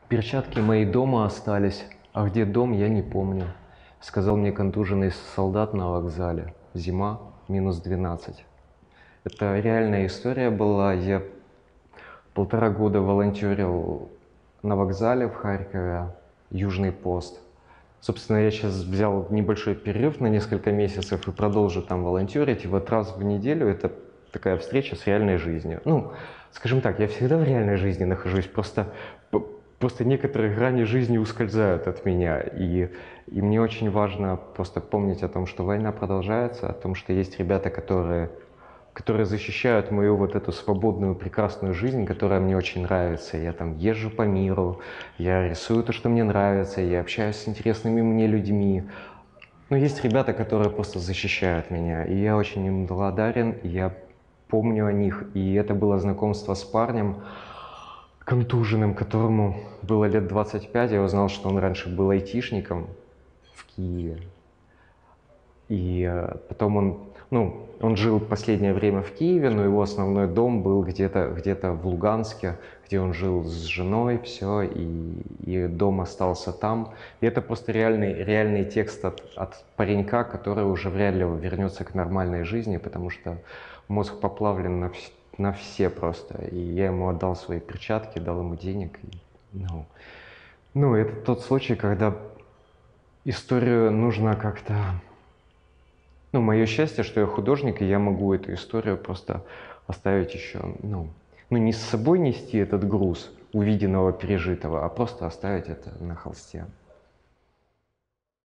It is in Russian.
Перчатки мои дома остались, а где дом, я не помню. Сказал мне контуженный солдат на вокзале. Зима, -12. Это реальная история была. Я 1,5 года волонтерил на вокзале в Харькове, Южный пост. Собственно, я сейчас взял небольшой перерыв на несколько месяцев и продолжу там волонтерить. И вот раз в неделю это такая встреча с реальной жизнью. Ну, скажем так, я всегда в реальной жизни нахожусь, просто некоторые грани жизни ускользают от меня. И мне очень важно просто помнить о том, что война продолжается, о том, что есть ребята, которые защищают мою вот эту свободную, прекрасную жизнь, которая мне очень нравится. Я там езжу по миру, я рисую то, что мне нравится, я общаюсь с интересными мне людьми. Но есть ребята, которые просто защищают меня, и я очень им благодарен, и я помню о них. И это было знакомство с парнем контуженным, которому было лет 25. Я узнал, что он раньше был айтишником в Киеве. И потом он жил последнее время в Киеве, но его основной дом был где-то в Луганске, где он жил с женой, все, и дом остался там. И это просто реальный текст от паренька, который уже вряд ли вернется к нормальной жизни, потому что мозг поплавлен на все просто. И я ему отдал свои перчатки, дал ему денег. Это тот случай, когда историю нужно как-то... мое счастье, что я художник, и я могу эту историю просто оставить еще, не с собой нести этот груз увиденного, пережитого, а просто оставить это на холсте.